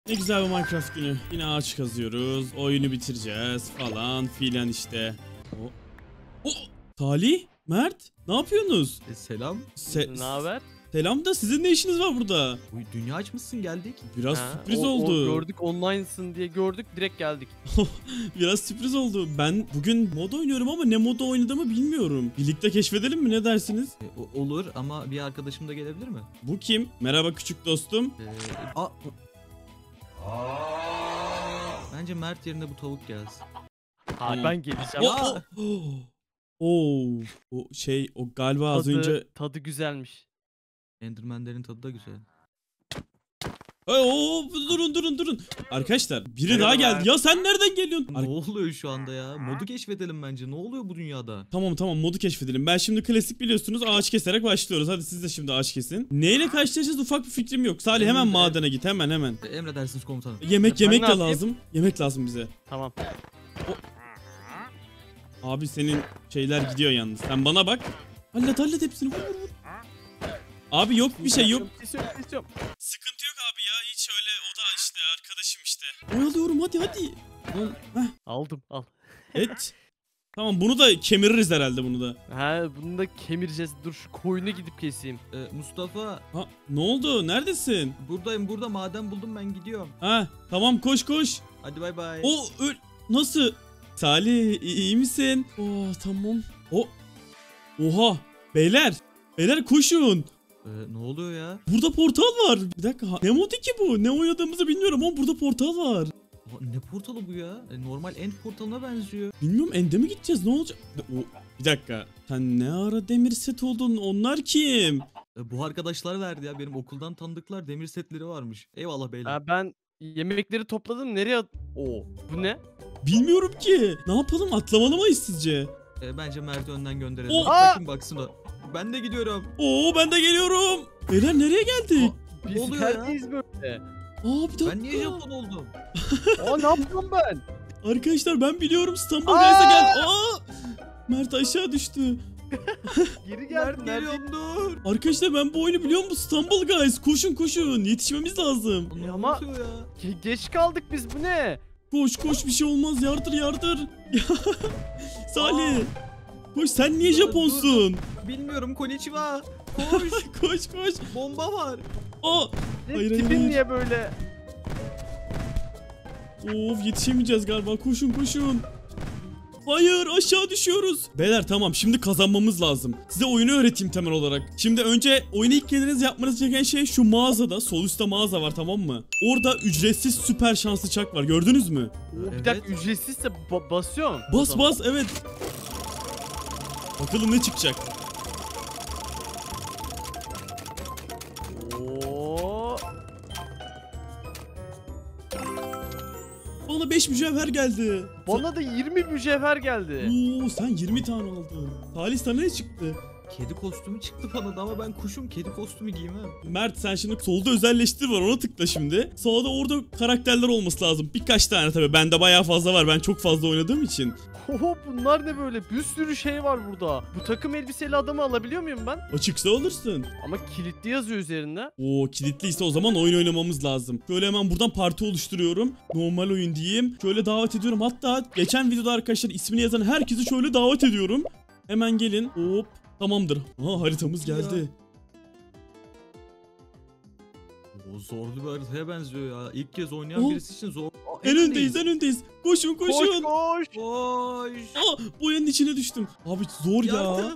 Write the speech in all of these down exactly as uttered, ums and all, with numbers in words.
Ne güzel bir Minecraft günü. Yine ağaç kazıyoruz. Oyunu bitireceğiz falan filan işte. O. O. Salih, Mert, ne yapıyorsunuz? E, selam. Se Ne haber? Selam da sizin ne işiniz var burada? Uy, dünya açmışsın geldik. Biraz Ha, sürpriz o- o oldu. gördük online'sın diye gördük direkt geldik. Biraz sürpriz oldu. Ben bugün mod oynuyorum ama ne modu oynadığımı bilmiyorum. Birlikte keşfedelim mi, ne dersiniz? E, o- olur ama bir arkadaşım da gelebilir mi? Bu kim? Merhaba küçük dostum. E, a Bence Mert yerine bu tavuk gelsin. Ha, Hmm. ben geleceğim. O, o, Oo, o şey o galiba az tadı, önce. tadı güzelmiş. Enderman'lerin tadı da güzel. Ay, oo, durun durun durun. Arkadaşlar biri Merhaba. daha geldi. Ya sen nereden geliyorsun? Ne Ar- oluyor şu anda ya? Modu keşfedelim bence. Ne oluyor bu dünyada? Tamam tamam modu keşfedelim. Ben şimdi klasik biliyorsunuz ağaç keserek başlıyoruz. Hadi siz de şimdi ağaç kesin. Neyle karşılaşacağız ufak bir fikrim yok. Salih hemen Benim de- madene git hemen hemen. E, emredersiniz komutanım. Yemek Ben yemek ne de yapayım? lazım. Yemek lazım bize. Tamam. Abi senin şeyler gidiyor yalnız. Sen bana bak. Hallet hallet hepsini vur vur vur. Abi yok bir şey yok. İstiyorum, istiyorum. Sıkıntı yok abi ya. Hiç öyle o da işte arkadaşım işte. Oyalıyorum hadi hadi. Lan, heh, Aldım al. et. Tamam bunu da kemiririz herhalde bunu da. Ha bunu da kemireceğiz. Dur şu koyunu gidip keseyim. E, Mustafa Ha ne oldu? Neredesin? buradayım, burada maden buldum, ben gidiyorum. Ha tamam koş koş. Hadi bay bay. O öl nasıl? Salih i- iyi misin? Oh tamam. O Oha beyler. Beyler koşun. E, ne oluyor ya? Burada portal var. Bir dakika. ha- Ne modu ki bu? Ne oynadığımızı bilmiyorum ama burada portal var. Aa, ne portalı bu ya? E, normal end portalına benziyor. Bilmiyorum ende mi gideceğiz? Ne olacak? O, bir dakika. Sen ne ara demir set oldun? Onlar kim? E, bu arkadaşlar verdi ya, benim okuldan tanıdıklar, demir setleri varmış. Eyvallah beyler. Ha, ben yemekleri topladım. Nereye at... Oo, bu ne? Bilmiyorum ki. Ne yapalım? Atlamalı mıyız sizce? E, bence Mert'i önden gönderelim. O- Git bakayım baksın o. Ben de gidiyorum. Oo ben de geliyorum. Beyler nereye geldik? Biz Ne oluyor ya? neredeyiz böyle? Aa bir dakika. Ben niye Japon oldum? Aa ne yaptım ben? Arkadaşlar ben biliyorum İstanbul Aa! Guys'a gel. Aa! Mert aşağı düştü. Geri Mert geldim. geliyorum, dur. Arkadaşlar ben bu oyunu biliyorum, bu İstanbul Guys. Koşun koşun. Yetişmemiz lazım. Ne Ama- oluyor ya? Ge- geç kaldık biz, bu ne? Koş koş bir şey olmaz. Yardır yardır. Salih. Koş sen niye Dur, Japonsun? Bilmiyorum, konnichiwa. Koş, Koş koş. bomba var. Aa! Ne Hayır, tipin hayır, hayır. niye böyle? Of yetişemeyeceğiz galiba. Koşun koşun. Hayır aşağı düşüyoruz. Beyler tamam şimdi kazanmamız lazım. Size oyunu öğreteyim temel olarak. Şimdi önce oyuna ilk geliriz yapmanız gereken şey şu mağazada. Sol üstte mağaza var tamam mı? Orada ücretsiz süper şanslı çak var. Gördünüz mü? Oo, bir Evet. dakika ücretsizse ba- basıyorum. o Bas zaman. bas evet. Bakalım ne çıkacak. Oo. Bana beş mücevher geldi. Bana da yirmi mücevher geldi. Oo sen yirmi tane aldın. Salih sana ne çıktı? Kedi kostümü çıktı bana da ama ben kuşum, kedi kostümü giymem. Mert sen şimdi solda özelleştir var, ona tıkla şimdi. Sağda orada karakterler olması lazım. Birkaç tane tabii. Bende bayağı fazla var. Ben çok fazla oynadığım için. Oho bunlar ne böyle? Bir sürü şey var burada. Bu takım elbiseli adamı alabiliyor muyum ben? Açıksa alırsın. Ama kilitli yazıyor üzerinde. Oo kilitliyse o zaman oyun oynamamız lazım. Şöyle hemen buradan parti oluşturuyorum. Normal oyun diyeyim. Şöyle davet ediyorum. Hatta geçen videoda arkadaşlar ismini yazan herkesi şöyle davet ediyorum. Hemen gelin. Hop. Tamamdır. Aha haritamız geldi. O zorlu bir haritaya benziyor ya. İlk kez oynayan Oh. birisi için zor. Aa, En öndeyiz en öndeyiz. Koşun Koş koşun. koş. Koş. Aa boyanın içine düştüm. Abi zor ya. Yardım.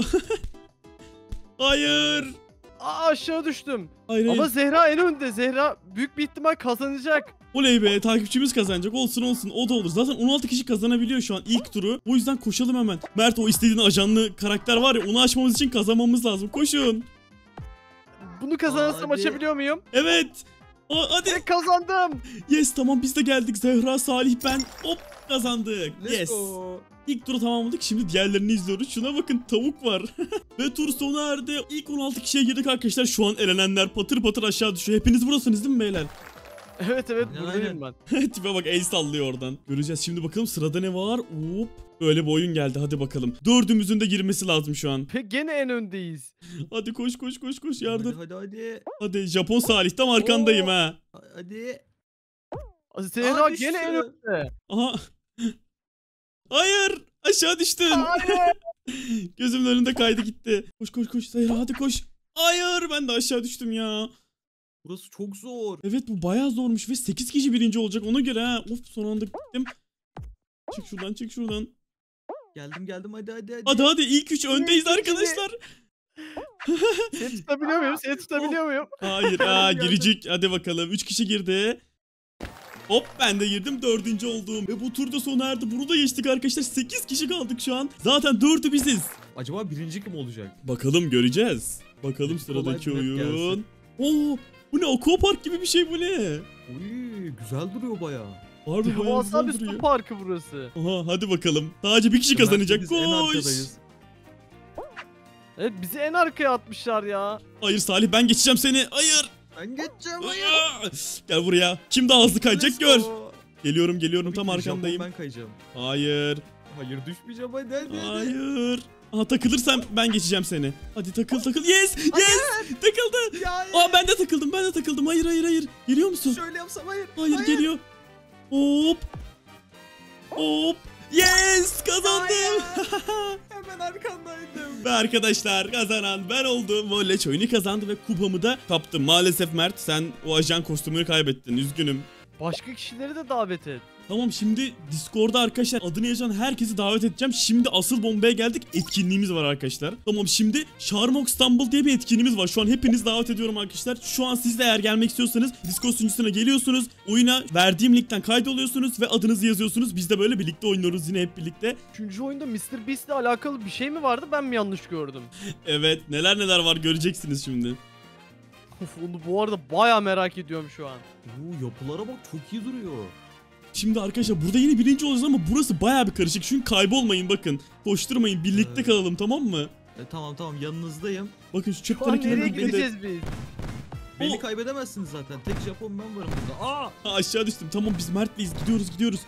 Hayır. Aa aşağı düştüm. Hayır hayır. Ama Zehra en önde. Zehra büyük bir ihtimal kazanacak. Oley be, takipçimiz kazanacak, olsun olsun, o da olur. Zaten on altı kişi kazanabiliyor şu an ilk turu. O yüzden koşalım hemen. Mert o istediğin ajanlı karakter var ya, onu açmamız için kazanmamız lazım. Koşun. Bunu kazanırsam Hadi. açabiliyor muyum? Evet. Aa, hadi. Ve kazandım. Yes tamam biz de geldik. Zehra, Salih, ben. Hop kazandık. Let's Yes. go. İlk turu tamamladık. Şimdi diğerlerini izliyoruz. Şuna bakın, tavuk var. Ve tur sona erdi. İlk on altı kişiye girdik arkadaşlar. Şu an elenenler patır patır aşağı düşüyor. Hepiniz buradasınız değil mi beyler? Evet evet Aynen, buradayım aynen. ben. Tipe bak, el sallıyor oradan. Göreceğiz şimdi, bakalım sırada ne var. Hop. Böyle bir oyun geldi, hadi bakalım. Dördümüzün de girmesi lazım şu an. Ve gene en öndeyiz. Hadi koş koş koş koş, Hadi yardır. hadi hadi. Hadi Japon Salih, tam arkandayım Oo. ha. Hadi. Zehra Aa, gene en düştü. önde. Aha. Hayır. Aşağı düştün. Hayır. Gözümün önünde kaydı gitti. Koş koş koş Zehra hadi koş. Hayır ben de aşağı düştüm ya. Burası çok zor. Evet bu bayağı zormuş ve sekiz kişi birinci olacak ona göre ha. Of son anda gittim. Çık şuradan çık şuradan. Geldim geldim hadi hadi hadi. Hadi hadi ilk üç öndeyiz İlk üçü. arkadaşlar. Seni tutabiliyor muyum? Seni tutabiliyor muyum? Hayır aa Geldim. girecek hadi bakalım. üç kişi girdi. Hop ben de girdim dördüncü oldum. Ve bu turda sona erdi. Bunu da geçtik arkadaşlar. sekiz kişi kaldık şu an. Zaten dördü biziz. Acaba birinci kim olacak? Bakalım göreceğiz. Bakalım Kolay sıradaki bir map oyun. gelsin. Oo bu ne aquapark gibi bir şey bu ne? Uy güzel duruyor bayağı. Harbi bayağı Devasa bir güzel su duruyor. parkı burası. Aha hadi bakalım. Sadece bir kişi Ömer, kazanacak. biz en Koş. arkadayız. Evet bizi en arkaya atmışlar ya. Hayır Salih ben geçeceğim seni. Hayır. Ben geçeceğim hayır. Aa! Gel buraya. Kim daha hızlı kayacak Let's gör. go. Geliyorum geliyorum tam Tabii ki arkandayım. Japon, ben kayacağım. Hayır. Hayır düşmeyeceğim hadi hadi. hadi. Hayır. Aha takılırsam ben geçeceğim seni. Hadi takıl takıl. Yes! Yes! Takıldı. Ya hayır. Aa ben de takıldım. Ben de takıldım. Hayır hayır hayır. Geliyor musun? Şöyle yapsam hayır. Hayır, geliyor. Hop. Hop. Yes! Kazandım. Hemen arkandaydım. Ve arkadaşlar kazanan ben oldum. Voleç oyunu kazandı ve kupamı da kaptım. Maalesef Mert sen o ajan kostümünü kaybettin. Üzgünüm. Başka kişileri de davet et. Tamam şimdi Discord'da arkadaşlar adını yazan herkesi davet edeceğim. Şimdi asıl bombaya geldik. Etkinliğimiz var arkadaşlar. Tamam şimdi Sharmok İstanbul diye bir etkinliğimiz var. Şu an hepiniz davet ediyorum arkadaşlar. Şu an siz de eğer gelmek istiyorsanız Discord sunucusuna geliyorsunuz. Oyuna verdiğim linkten kaydoluyorsunuz ve adınızı yazıyorsunuz. Biz de böyle birlikte oynuyoruz yine hep birlikte. Üçüncü oyunda mister Beast'le alakalı bir şey mi vardı, ben mi yanlış gördüm? Evet neler neler var göreceksiniz şimdi. Of, onu bu arada baya merak ediyorum şu an. Oo, yapılara bak çok iyi duruyor. Şimdi arkadaşlar burada yine birinci olacağız ama burası bayağı bir karışık. Çünkü kaybolmayın bakın. Koşturmayın birlikte Evet. kalalım tamam mı? E, tamam tamam yanınızdayım. Bakın şu Şu an çöpten nereye kenarına dikkat et. gideceğiz biz? Beni O- kaybedemezsiniz zaten. Tek Japon ben varım burada. Aa! Ha, aşağı düştüm. Tamam biz Mert'leyiz. Gidiyoruz gidiyoruz.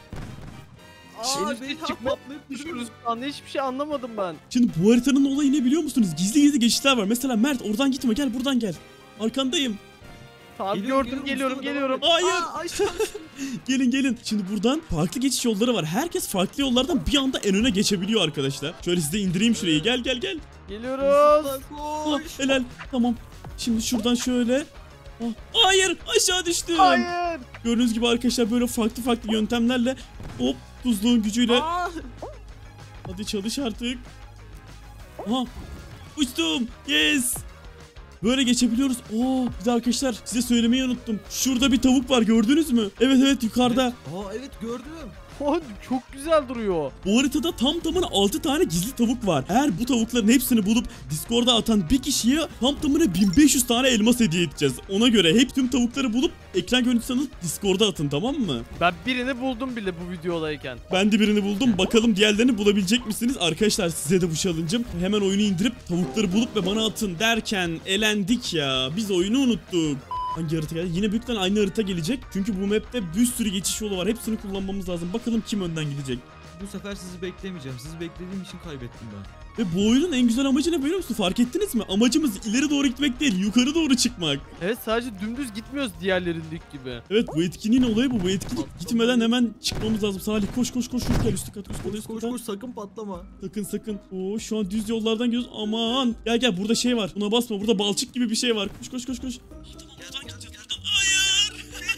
Aa, Beni biz tam çıkmak patlayıp düşürüz. An hiçbir şey anlamadım ben. Şimdi bu haritanın olayı ne biliyor musunuz? Gizli gizli geçişler var. Mesela Mert oradan gitme gel buradan gel. Arkandayım. Tamam Geliyorum, gördüm, geliyorum, geliyorum Mustafa, geliyorum. Hayır. Aa, aşağı düştüm. Gelin gelin. Şimdi buradan farklı geçiş yolları var. Herkes farklı yollardan bir anda en öne geçebiliyor arkadaşlar. Şöyle size indireyim şurayı. Gel gel gel. Geliyoruz. Mustafa, Ah, koş. helal. Tamam. Şimdi şuradan şöyle. Ah, hayır aşağı düştüm. Hayır. Gördüğünüz gibi arkadaşlar böyle farklı farklı yöntemlerle hop tuzluğun gücüyle. Aa! Hadi çalış artık. Aha. Uçtum. Yes. Böyle geçebiliyoruz. Oo, bir de arkadaşlar size söylemeyi unuttum. Şurada bir tavuk var gördünüz mü? Evet evet yukarıda. Aa evet gördüm. Oh, çok güzel duruyor. Bu haritada tam tamına altı tane gizli tavuk var. Eğer bu tavukların hepsini bulup Discord'a atan bir kişiye tam tamına bin beş yüz tane elmas hediye edeceğiz. Ona göre hep tüm tavukları bulup ekran görüntüsü alıp Discord'a atın tamam mı? Ben birini buldum bile bu videodayken. Ben de birini buldum. Bakalım diğerlerini bulabilecek misiniz? Arkadaşlar size de bu challenge'ım. Hemen oyunu indirip tavukları bulup ve bana atın derken elendik ya. Biz oyunu unuttuk. Hangi harita geldi? Yine büyükten aynı harita gelecek. Çünkü bu map'te bir sürü geçiş yolu var. Hepsini kullanmamız lazım. Bakalım kim önden gidecek. Bu sefer sizi beklemeyeceğim. Sizi beklediğim için kaybettim ben. Ve bu oyunun en güzel amacı ne biliyor musun? Fark ettiniz mi? Amacımız ileri doğru gitmek değil, yukarı doğru çıkmak. Evet, sadece dümdüz gitmiyoruz diğerlerindeki gibi. Evet bu etkinliğin olayı bu. Bu etkinlik Patlamayın. gitmeden hemen çıkmamız lazım. Salih koş koş koş koş gel üstü kat üst kat Koş üst koş kat. koş sakın patlama. Sakın sakın. Oo şu an düz yollardan gidiyoruz. Aman. Gel gel burada şey var. Buna basma. Burada balçık gibi bir şey var. Koş koş koş koş. Aa, tamam buradan gideceğiz buradan. Hayır.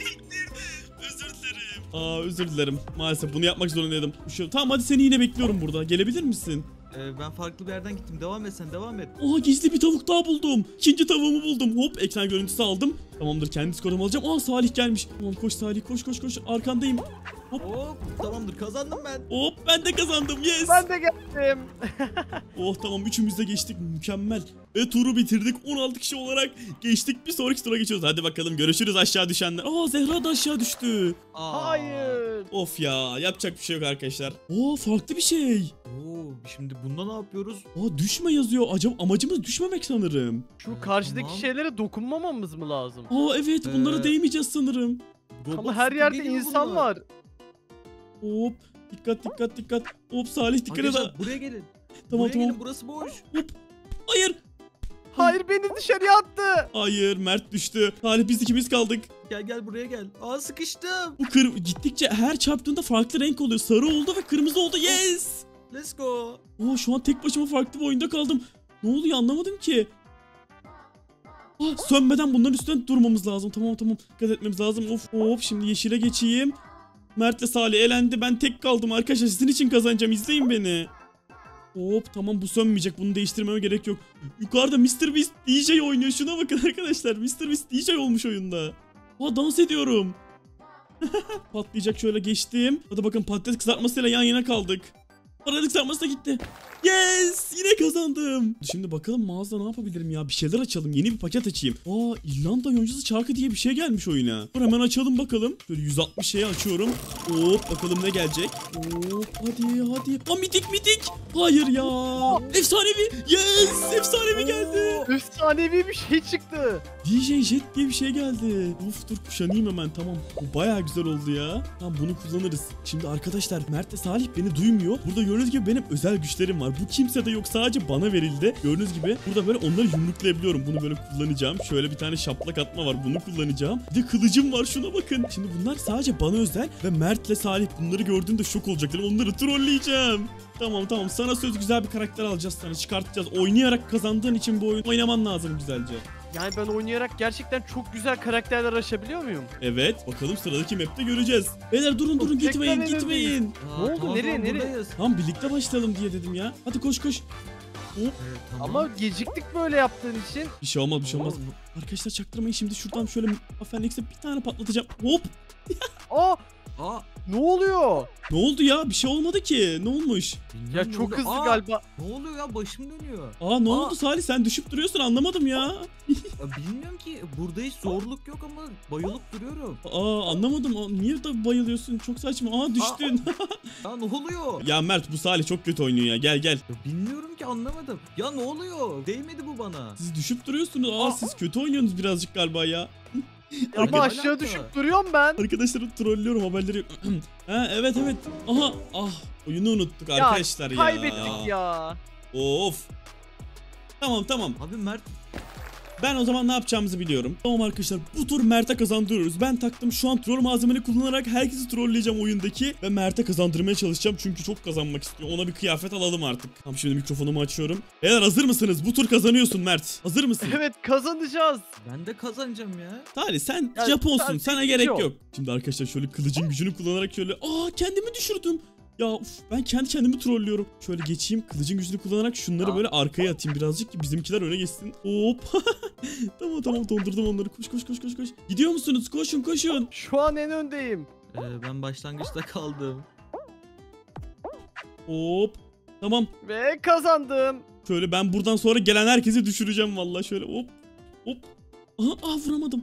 Özür dilerim. Aa özür dilerim. Maalesef bunu yapmak zorundaydım. Şu, tamam hadi seni yine bekliyorum burada. Gelebilir misin? Ee, ben farklı bir yerden gittim. Devam et sen devam et. Oha gizli bir tavuk daha buldum. İkinci tavuğumu buldum. Hop ekran görüntüsü aldım. Tamamdır kendi skorumu alacağım. Aa Salih gelmiş. Tamam koş Salih koş koş koş. Arkandayım. Hop tamamdır kazandım ben. Hop ben de kazandım yes. Ben de geldim. Oh tamam üçümüz de geçtik mükemmel. Ve turu bitirdik on altı kişi olarak geçtik bir sonraki tura geçiyoruz. Hadi bakalım görüşürüz aşağı düşenler. Aa Zehra da aşağı düştü. Aa. Hayır. Of ya yapacak bir şey yok arkadaşlar. Oo farklı bir şey. Oo, şimdi bunda ne yapıyoruz? Aa düşme yazıyor. Acaba amacımız düşmemek sanırım. Şu Evet, karşıdaki tamam. şeylere dokunmamamız mı lazım? Aa evet bunlara Ee, değmeyeceğiz sanırım. Robot Ama her yerde süpürge gibi insan bunlar. var. Hop dikkat dikkat dikkat. Hop Salih dikkat et. Arkadaşlar buraya gelin. Tamam buraya tamam. gelin burası boş. Hayır. Hayır, beni dışarıya attı. Hayır, Mert düştü. Salih biz ikimiz kaldık. Gel gel buraya gel. Aa sıkıştım. Bu kır gittikçe her çarptığında farklı renk oluyor. Sarı oldu ve kırmızı oldu. Yes! Let's go. Oo, şu an tek başıma farklı bir oyunda kaldım. Ne oluyor anlamadım ki. Ah, sönmeden bunların üstünden durmamız lazım. Tamam tamam. Dikkat etmemiz lazım. Of of, şimdi yeşile geçeyim. Mert'le Salih elendi. Ben tek kaldım arkadaşlar. Sizin için kazanacağım. İzleyin beni. Hop tamam, bu sönmeyecek. Bunu değiştirmeme gerek yok. Yukarıda mister Beast D J oynuyor. Şuna bakın arkadaşlar. mister Beast D J olmuş oyunda. Aa, dans ediyorum. Patlayacak, şöyle geçtim. Hadi bakın, patates kızartmasıyla yan yana kaldık. Patates kızartması da gitti. Yes! Yine kazandım. Şimdi bakalım mağazada ne yapabilirim ya? Bir şeyler açalım. Yeni bir paket açayım. Aa, İrlanda Yoncası Çarkı diye bir şey gelmiş oyuna. Dur hemen açalım bakalım. Şöyle yüz altmış şeyi açıyorum. Hop bakalım ne gelecek. Hop hadi hadi. Aa, mitik mitik. Hayır ya. Efsanevi. Yes! Efsanevi geldi. Efsanevi bir şey çıktı. D J Jet diye bir şey geldi. Uf dur, kuşanayım hemen, tamam. Bu bayağı güzel oldu ya. Tamam, bunu kullanırız. Şimdi arkadaşlar, Mert ve Salih beni duymuyor. Burada gördüğünüz gibi benim özel güçlerim var. Bu kimsede yok, sadece bana verildi. Gördüğünüz gibi burada böyle onları yumruklayabiliyorum. Bunu böyle kullanacağım. Şöyle bir tane şaplak atma var, bunu kullanacağım. Bir de kılıcım var, şuna bakın. Şimdi bunlar sadece bana özel ve Mert ile Salih bunları gördüğünde şok olacaklar. Onları trolleyeceğim. Tamam tamam, sana söz, güzel bir karakter alacağız sana, çıkartacağız. Oynayarak kazandığın için bu oyunu oynaman lazım güzelce. Yani ben oynayarak gerçekten çok güzel karakterler aşabiliyor muyum? Evet, bakalım sıradaki map'te göreceğiz. Beyler durun durun, Tekrar gitmeyin elimdeyiz. gitmeyin. Aa, Ne oldu? tamam, Nereye, tamam, nereye? buradayız. Tamam, birlikte başlayalım diye dedim ya. Hadi koş koş. Evet, tamam. Ama geciktik böyle yaptığın için. Bir şey olmaz bir şey olmaz. Arkadaşlar çaktırmayın, şimdi şuradan şöyle Afenix'e bir tane patlatacağım. Hop. Aa, Aa, ne oluyor? Ne oldu ya? Bir şey olmadı ki. Ne olmuş? bilmiyorum Ya ne çok oldu. hızlı Aa, galiba. Ne oluyor ya, başım dönüyor. Aa ne Aa. oldu Salih? Sen düşüp duruyorsun, anlamadım ya. Ya, bilmiyorum ki, burada hiç zorluk yok ama bayılıp duruyorum. Aa anlamadım. Aa, niye da bayılıyorsun? Çok saçma. Aa düştün. Ya ne oluyor? Ya Mert, bu Salih çok kötü oynuyor ya. Gel gel. Ya, bilmiyorum ki, anlamadım. Ya ne oluyor? Değmedi bu bana. Siz düşüp duruyorsunuz. Aa, Aa. siz kötü oynuyorsunuz birazcık galiba ya. Ama Arkadaşlar- aşağı düşüp duruyorum ben. Arkadaşları trollüyorum, haberleri. Ha evet evet. Aha ah oyunu unuttuk Ya arkadaşlar ya. kaybettik ya. Of. Tamam tamam. Abi Mert, Ben o zaman ne yapacağımızı biliyorum. Tamam arkadaşlar, bu tur Mert'e kazandırıyoruz. Ben taktım, şu an troll malzemeni kullanarak herkesi trolleyeceğim oyundaki. Ve Mert'e kazandırmaya çalışacağım çünkü çok kazanmak istiyor. Ona bir kıyafet alalım artık. Tamam, şimdi mikrofonumu açıyorum. Beyler hazır mısınız? Bu tur kazanıyorsun Mert. Hazır mısın? Evet, kazanacağız. ben de kazanacağım ya. Salih sen Ya, Japonsun. sen Sana çekici gerek ol. yok. Şimdi arkadaşlar şöyle kılıcın gücünü kullanarak şöyle. Aa kendimi düşürdüm. Ya uf, ben kendi kendimi trollüyorum. Şöyle geçeyim, kılıcın gücünü kullanarak şunları Aa. böyle arkaya atayım birazcık ki bizimkiler öne geçsin. Hop. Tamam tamam, dondurdum onları. Koş koş koş koş koş. Gidiyor musunuz? Koşun koşun. Şu an en öndeyim. Ee, ben başlangıçta kaldım. Hop. Tamam. Ve kazandım. Şöyle ben buradan sonra gelen herkesi düşüreceğim vallahi, şöyle hop. Hop. Aha, ah vuramadım.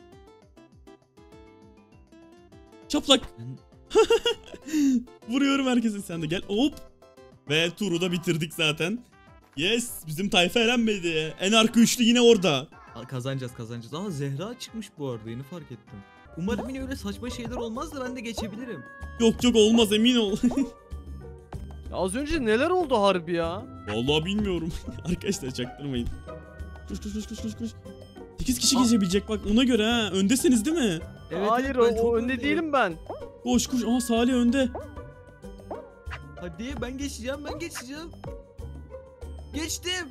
Çaplak. Ben... Vuruyorum herkese, sen de gel. Hop. Ve turu da bitirdik zaten. Yes, bizim tayfa elenmedi. En arka üçlü yine orada. Aa, kazanacağız kazanacağız. Aa, Zehra çıkmış bu arada, yeni fark ettim. Umarım yine öyle saçma şeyler olmaz da ben de geçebilirim. Yok yok, olmaz, emin ol. Ya az önce neler oldu harbi ya? Vallahi bilmiyorum. Arkadaşlar çaktırmayın. Koş koş koş koş koş koş. sekiz kişi Aa. geçebilecek bak, ona göre ha. Öndesiniz değil mi? Evet, Hayır, evet, o, ben çok o önde öndeyim. değilim ben. Koş koş. Aa Salih önde. Hadi ben geçeceğim, ben geçeceğim. Geçtim.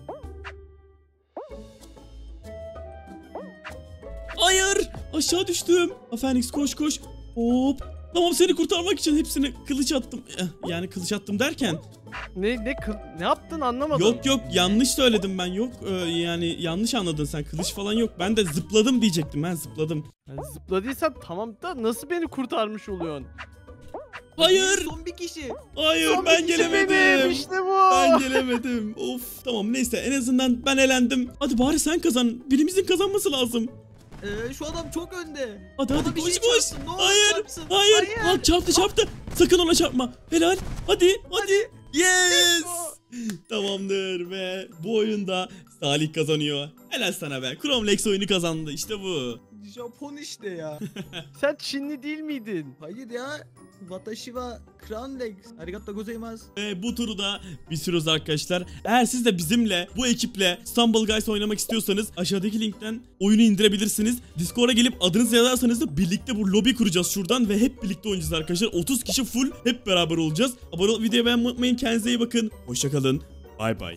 Hayır. Aşağı düştüm. Afenix koş koş. Hop. Tamam, seni kurtarmak için hepsine kılıç attım. Eh, Yani kılıç attım derken. Ne ne kıl- ne yaptın anlamadım. Yok yok, yanlış söyledim ben, yok. Ee, yani yanlış anladın sen, kılıç falan yok. Ben de zıpladım diyecektim, ben zıpladım. Yani zıpladıysan tamam da nasıl beni kurtarmış oluyorsun? Hayır. Son bir kişi. Hayır, Son ben bir kişi benim, gelemedim. İşte bu. Ben gelemedim. Of, tamam neyse, en azından ben elendim. Hadi bari sen kazan. Birimizin kazanması lazım. Ee, şu adam çok önde. Hadi Bana hadi bir koş şey koş. çarpsın, ne olur Hayır. çarpsın. Hayır. Aa, çarptı çarptı. Sakın ona çarpma. Helal. Hadi hadi. Yes. Tamamdır ve bu oyunda Salih kazanıyor. Helal sana be. Chrome Lex oyunu kazandı. İşte bu. Japon işte ya. Sen Çinli değil miydin? Hayır ya. Watashi wa Crown Legs. Arigato gozaimasu. Ve bu turu da bitiriyoruz arkadaşlar. Eğer siz de bizimle, bu ekiple Stumble Guys oynamak istiyorsanız aşağıdaki linkten oyunu indirebilirsiniz. Discord'a gelip adınızı yazarsanız da birlikte bu lobi kuracağız şuradan ve hep birlikte oynayacağız arkadaşlar. otuz kişi full hep beraber olacağız. Abone olup videoyu beğenmeyi unutmayın. Kendinize iyi bakın. Hoşçakalın. Bay bay.